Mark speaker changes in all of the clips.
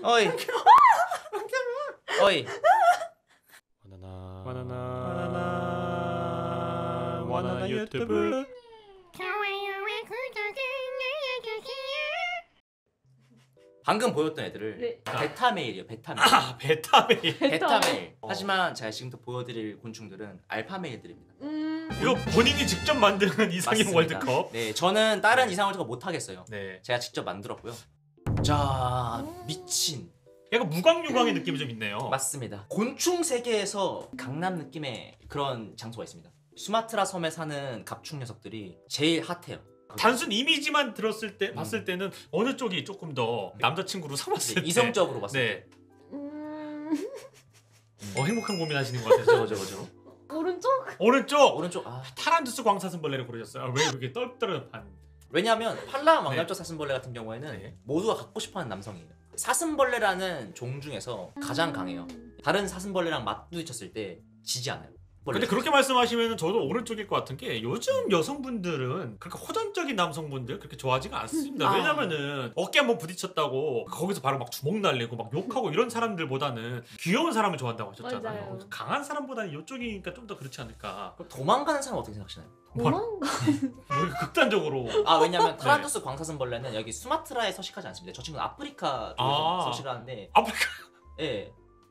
Speaker 1: 어이. 어이.
Speaker 2: 바나나 유튜브.
Speaker 1: 방금 보였던 애들을
Speaker 3: 네.
Speaker 1: 베타메일이에요. 베타메일.
Speaker 2: 아, 베타메일.
Speaker 1: 베타메일. 하지만 제가 지금부터 보여드릴 곤충들은 알파메일들입니다.
Speaker 2: 이거 본인이 직접 만든 이상형
Speaker 1: 맞습니다.
Speaker 2: 월드컵.
Speaker 1: 네, 저는 다른 이상 월드컵 못 하겠어요.
Speaker 2: 네.
Speaker 1: 제가 직접 만들었고요. 자, 미친.
Speaker 2: 약간 무광유광의 느낌이 좀 있네요.
Speaker 1: 맞습니다. 곤충 세계에서 강남 느낌의 그런 장소가 있습니다. 수마트라 섬에 사는 갑충 녀석들이 제일 핫해요.
Speaker 2: 단순 이미지만 들었을 때 봤을 때는 어느 쪽이 조금 더 남자친구로 삼았을
Speaker 1: 네,
Speaker 2: 때
Speaker 1: 이성적으로 봤을
Speaker 2: 네.
Speaker 1: 때.
Speaker 2: 행복한 고민하시는 것 같아요.
Speaker 1: 저거.
Speaker 3: 오른쪽?
Speaker 2: 오른쪽
Speaker 1: 오른쪽.
Speaker 2: 타란두스 광사슴벌레를 고르셨어요. 아, 왜 이렇게 떨떠름한?
Speaker 1: 왜냐하면 팔라 왕갈적 사슴벌레 같은 경우에는
Speaker 2: 네.
Speaker 1: 모두가 갖고 싶어하는 남성이에요. 사슴벌레라는 종 중에서 가장 강해요. 다른 사슴벌레랑 맞부딪혔을 때 지지 않아요.
Speaker 2: 근데 그렇게 말씀하시면 저도 오른쪽일 것 같은 게 요즘 여성분들은 그렇게 호전적인 남성분들 그렇게 좋아하지가 않습니다. 왜냐면은 어깨 한번 부딪혔다고 거기서 바로 막 주먹 날리고 막 욕하고 이런 사람들보다는 귀여운 사람을 좋아한다고 하셨잖아요.
Speaker 3: 맞아요.
Speaker 2: 강한 사람보다는 이쪽이니까 좀 더 그렇지 않을까.
Speaker 1: 그럼 도망가는 사람 어떻게 생각하시나요?
Speaker 3: 도망가?
Speaker 2: 뭐 극단적으로.
Speaker 1: 아, 왜냐면 타란투스 광사슴벌레는 여기 수마트라에 서식하지 않습니다. 저 친구는 아프리카 쪽에서 서식을 하는데
Speaker 2: 아프리카.
Speaker 1: 예.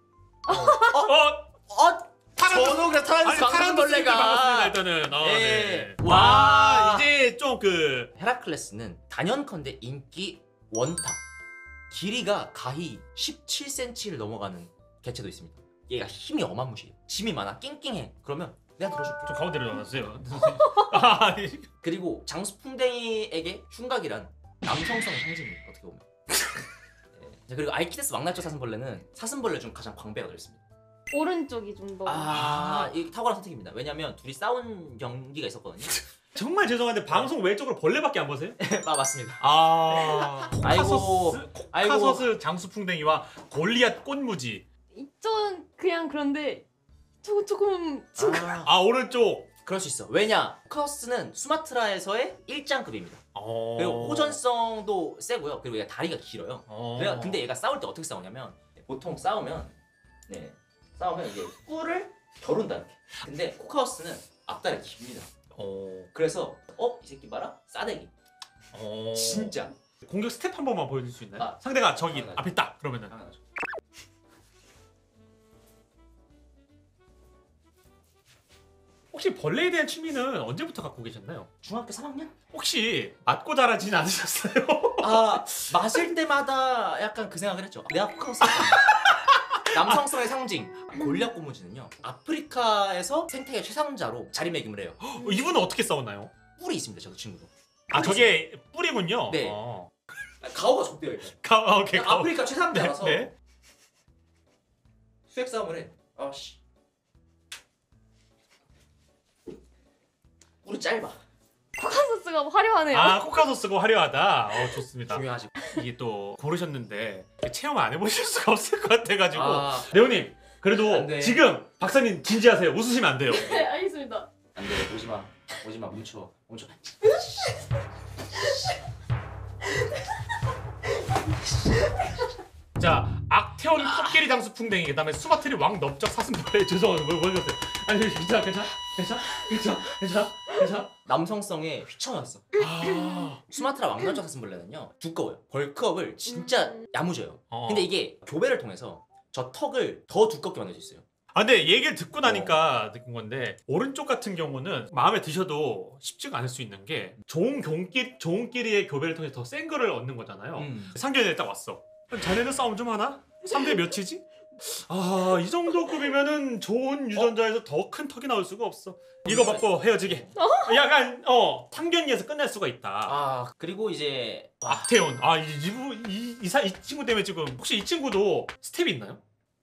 Speaker 2: 타란투스.
Speaker 1: 그래 타란투스 광사슴벌레가
Speaker 2: 반갑습니다 일단은.
Speaker 1: 예.
Speaker 2: 네.
Speaker 1: 와,
Speaker 2: 이제 좀 그
Speaker 1: 헤라클레스는 단연컨대 인기 원탑. 길이가 가히 17cm를 넘어가는 개체도 있습니다. 얘가 힘이 어마무시해요. 짐이 많아. 낑낑해. 그러면 내가 들어줄게.
Speaker 2: 좀 가운데로 나왔어요.
Speaker 1: 그리고 장수풍뎅이에게 흉각이란 남성성의 상징이에요. 어떻게 보면. 네. 그리고 알키데스 왕날조 사슴벌레는 사슴벌레 중 가장 광배가 넓습니다.
Speaker 3: 오른쪽이 좀 더.
Speaker 1: 이 탁월한 선택입니다. 왜냐면 둘이 싸운 경기가 있었거든요.
Speaker 2: 정말 죄송한데 방송 외적으로 벌레밖에 안 보세요?
Speaker 1: 맞습니다.
Speaker 2: 코카소스 장수풍뎅이와 골리앗 꽃무지.
Speaker 3: 이쪽은 그냥 그런데 저거 조금
Speaker 2: 오른쪽.
Speaker 1: 그럴 수 있어. 왜냐? 코카소스는 수마트라에서의 일장급입니다. 그리고 호전성도 세고요. 그리고 얘가 다리가 길어요. 근데 얘가 싸울 때 어떻게 싸우냐면 보통 싸우면 이게 뿔을 겨룬다 이렇게. 근데 코카소스는 앞다리 깁니다. 그래서 이 새끼 봐라 싸대기. 진짜.
Speaker 2: 공격 스텝 한 번만 보여줄 수 있나요?
Speaker 1: 아,
Speaker 2: 상대가 저기
Speaker 1: 당연하죠.
Speaker 2: 앞에 딱 그러면은.
Speaker 1: 당연하죠.
Speaker 2: 혹시 벌레에 대한 취미는 언제부터 갖고 계셨나요?
Speaker 1: 중학교 3학년?
Speaker 2: 혹시 맞고 자라진 않으셨어요?
Speaker 1: 마실 때마다 약간 그 생각을 했죠. 내가 코카소스 남성성의 상징 골리앗 고무지는요 아프리카에서 생태계 최상자로 자리매김을 해요.
Speaker 2: 이분은 어떻게 싸웠나요?
Speaker 1: 뿔이 있습니다. 저 친구도.
Speaker 2: 저게 뿔이군요.
Speaker 1: 네. 가오가 좁대요 일단.
Speaker 2: 오케이.
Speaker 1: 아프리카 최상자라서
Speaker 2: 네.
Speaker 1: 수액 싸움을 해. 뿔이 짧아.
Speaker 3: 코카소스가 화려하네요.
Speaker 2: 코카소스가 화려하다. 좋습니다.
Speaker 1: 중요하지.
Speaker 2: 이게 또 고르셨는데 체험 안 해보실 수가 없을 것 같아가지고. 레오님
Speaker 1: 안
Speaker 2: 그래도
Speaker 1: 돼.
Speaker 2: 지금 박사님 진지하세요. 웃으시면 안 돼요.
Speaker 3: 네, 알겠습니다.
Speaker 1: 안돼. 오지마. 뭉쳐.
Speaker 2: 자, 악태원 코끼리 장수풍뎅이 그다음에 수마트리 왕넓적 사슴벌레. 죄송합니다. 뭐 하셨어요? 아니 괜찮아.
Speaker 1: 남성성의 휘청였어. 수마트라 왕날조 사슴벌레는요 두꺼워요. 벌크업을 진짜 야무져요. 근데 이게 교배를 통해서 저 턱을 더 두껍게 만들 수 있어요.
Speaker 2: 근데 얘기를 듣고 나니까 느낀 건데 오른쪽 같은 경우는 마음에 드셔도 쉽지가 않을 수 있는 게 좋은 끼리의 교배를 통해서 더 센 거를 얻는 거잖아요. 상견례 딱 왔어. 자네는 싸움 좀 하나? 3대 몇이지? 이 정도 급이면은 좋은 유전자에서 더 큰 턱이 나올 수가 없어. 이거 받고 헤어지게. 약간 상견례에서 끝날 수가 있다.
Speaker 1: 그리고 이제
Speaker 2: 악태원. 이 친구 때문에 지금 혹시 이 친구도 스텝이 있나요?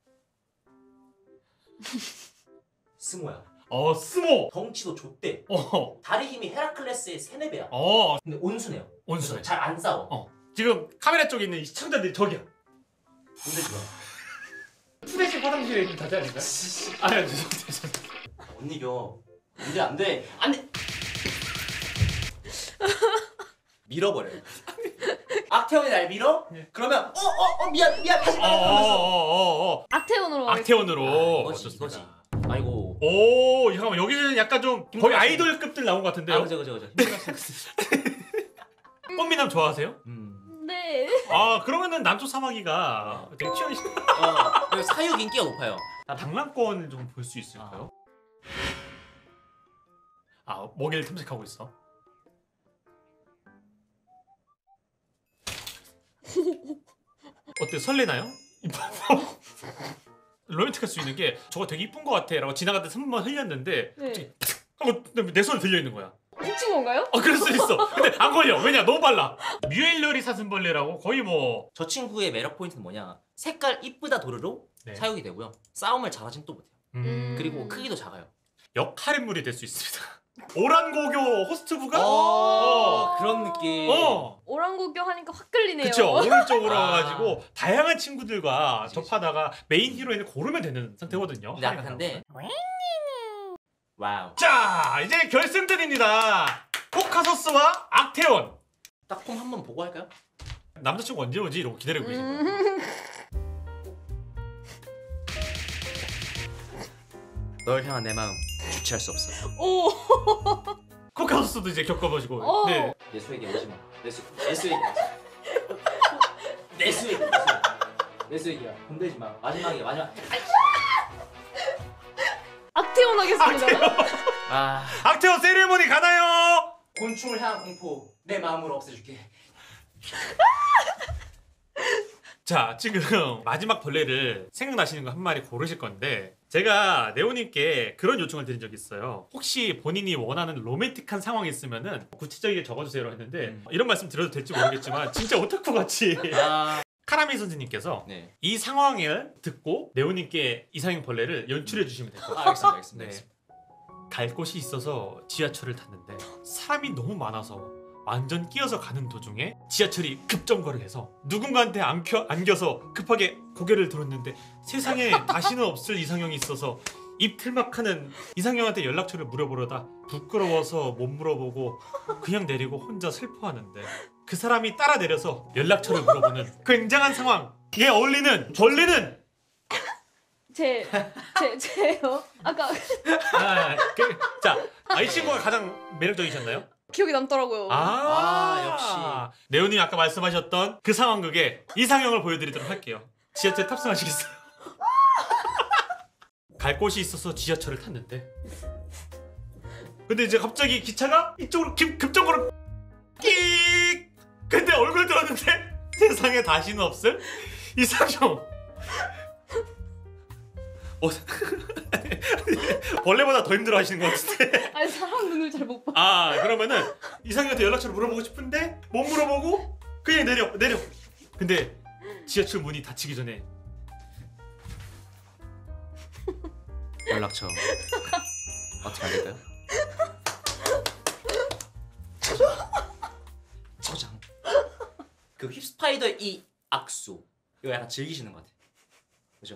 Speaker 1: 스모야.
Speaker 2: 스모.
Speaker 1: 덩치도 좁대. 다리 힘이 헤라클레스의 3~4배야. 근데 온순해요.
Speaker 2: 온순해.
Speaker 1: 잘 안 싸워.
Speaker 2: 지금 카메라 쪽에 있는 이 시청자들이 저기야.
Speaker 1: 근데 좋아.
Speaker 2: 푸대식 화장실에 있는 자제 아닌가요? 아니요, 죄송합니다.
Speaker 1: 못 이겨. 안 돼. 밀어버려요. 악태원이 날 밀어?
Speaker 2: 예.
Speaker 1: 그러면 미안 하지 마.
Speaker 3: 악태원으로
Speaker 2: 악태원으로.
Speaker 1: 이거지.
Speaker 2: 좋습니다.
Speaker 1: 아이고.
Speaker 2: 오, 잠깐만 여기는 약간 좀 거의 아이돌급들 나온 것 같은데요.
Speaker 1: 그죠.
Speaker 2: 꽃미남 좋아하세요?
Speaker 3: 네.
Speaker 2: 아 그러면은 남초 사마귀가 되게 취향이
Speaker 1: 그리고 사육 인기가 높아요.
Speaker 2: 당랑권을 좀 볼 수 있을까요? 아 먹이를 탐색하고 있어. 어때 설레나요? 로맨틱할 수 있는 게 저거 되게 이쁜 것 같아 라고 지나갈 때 3번 흘렸는데
Speaker 3: 네.
Speaker 2: 내 손에 들려 있는 거야.
Speaker 3: 훔친 건가요?
Speaker 2: 그럴 수 있어. 근데 안 걸려. 왜냐 너무 빨라. 뮤엘러리 사슴벌레라고 거의 뭐
Speaker 1: 저 친구의 매력 포인트는 뭐냐? 색깔 이쁘다 도르로
Speaker 2: 네.
Speaker 1: 사육이 되고요. 싸움을 잘하진 또 못해요. 그리고 크기도 작아요.
Speaker 2: 역할인물이 될 수 있습니다. 오란고교 호스트부가
Speaker 1: 그런 느낌.
Speaker 3: 오랑고교 하니까 확 끌리네요.
Speaker 2: 그쵸. 오른쪽으로 와가지고 다양한 친구들과 접하다가 메인 히로인을 고르면 되는 상태거든요.
Speaker 1: 근데 아까 근데 와우.
Speaker 2: 자 이제 결승전입니다. 코카소스와 악태원.
Speaker 1: 딱 폼 한번 보고 할까요?
Speaker 2: 남자친구 언제 오지? 이러고 기다리고 계신 거예요.
Speaker 1: 널 향한 내 마음 주체할 수 없어.
Speaker 3: 오.
Speaker 2: 코카소스도 이제 겪어보시고.
Speaker 3: 오.
Speaker 2: 네.
Speaker 1: 내수에게 오지 마. 내수에게. 내수에게야. 건들지 마. 마지막.
Speaker 3: 악태원 하겠습니다.
Speaker 2: 악태원 세리머니 가나요?
Speaker 1: 곤충을 향한 공포 내 마음으로 없애줄게.
Speaker 2: 자 지금 마지막 벌레를 생각나시는 거 한 마리 고르실 건데 제가 네오님께 그런 요청을 드린 적이 있어요. 혹시 본인이 원하는 로맨틱한 상황이 있으면은 구체적이게 적어주세요 했는데 이런 말씀 드려도 될지 모르겠지만 진짜 오타쿠 같이 카라미 선생님께서
Speaker 1: 네.
Speaker 2: 이 상황을 듣고 네오님께 이상형 벌레를 연출해 주시면 될 것 같아요.
Speaker 1: 알겠습니다.
Speaker 2: 네. 갈 곳이 있어서 지하철을 탔는데 사람이 너무 많아서 완전 끼어서 가는 도중에 지하철이 급정거를 해서 누군가한테 안겨서 급하게 고개를 들었는데 세상에 다시는 없을 이상형이 있어서 입 틀막하는 이상형한테 연락처를 물어보려다 부끄러워서 못 물어보고 그냥 내리고 혼자 슬퍼하는데 그 사람이 따라 내려서 연락처를 물어보는 굉장한 상황에 어울리는 벌레는
Speaker 3: 제요. 아까
Speaker 2: 이 친구가 가장 매력적이셨나요?
Speaker 3: 기억이 남더라고요.
Speaker 1: 역시.
Speaker 2: 네오님 아까 말씀하셨던 그 상황극에 이상형을 보여드리도록 할게요. 지하철 탑승하시겠어요? 갈 곳이 있어서 지하철을 탔는데 근데 이제 갑자기 기차가 이쪽으로 급정거로 끼익 근데 얼굴 들었는데 세상에 다시는 없을 이상형 벌레보다 더 힘들어 하시는 것 같은데
Speaker 3: 아니 사람 눈을 잘 못 봐.
Speaker 2: 그러면은 이상형한테 연락처를 물어보고 싶은데 못 물어보고 그냥 내려 근데 지하철 문이 닫히기 전에
Speaker 1: 연락처 어떻게 안 될까요? 저장. 그 휩스파이더의 이 악수 이거 약간 즐기시는 것 같아. 그죠?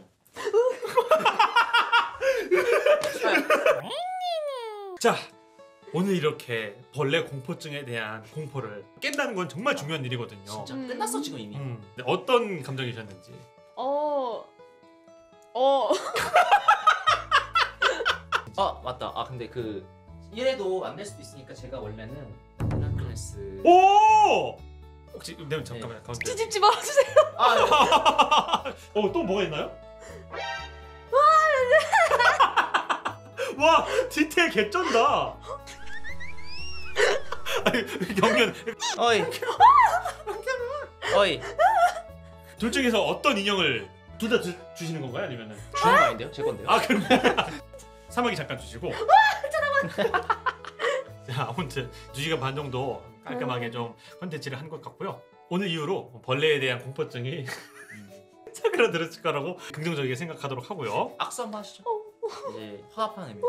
Speaker 2: 자 오늘 이렇게 벌레 공포증에 대한 공포를 깬다는 건 정말 중요한 일이거든요.
Speaker 1: 진짜 끝났어 지금 이미.
Speaker 2: 근데 어떤 감정이셨는지.
Speaker 1: 맞다. 근데 그 이래도 안 될 수도 있으니까 제가 원래는 헤라클레스.
Speaker 2: 오! 혹시 네 잠깐만 가운데.
Speaker 3: 찢지 말아주세요.
Speaker 2: 또 뭐가 있나요? 와 디테일 개쩐다. 경련.
Speaker 1: 어이.
Speaker 2: 둘 중에서 어떤 인형을 둘 다 주시는 건가요? 아니면은
Speaker 1: 주는 거 아닌데요? 제 건데요.
Speaker 2: 그럼 사막이 잠깐 주시고. 자 아무튼 2시간 반 정도 깔끔하게 좀 컨텐츠를 한 것 같고요. 오늘 이후로 벌레에 대한 공포증이 사그라들었을 거라고 긍정적이게 생각하도록 하고요.
Speaker 1: 악수 한번 하시죠. 이제 화합하는 의미.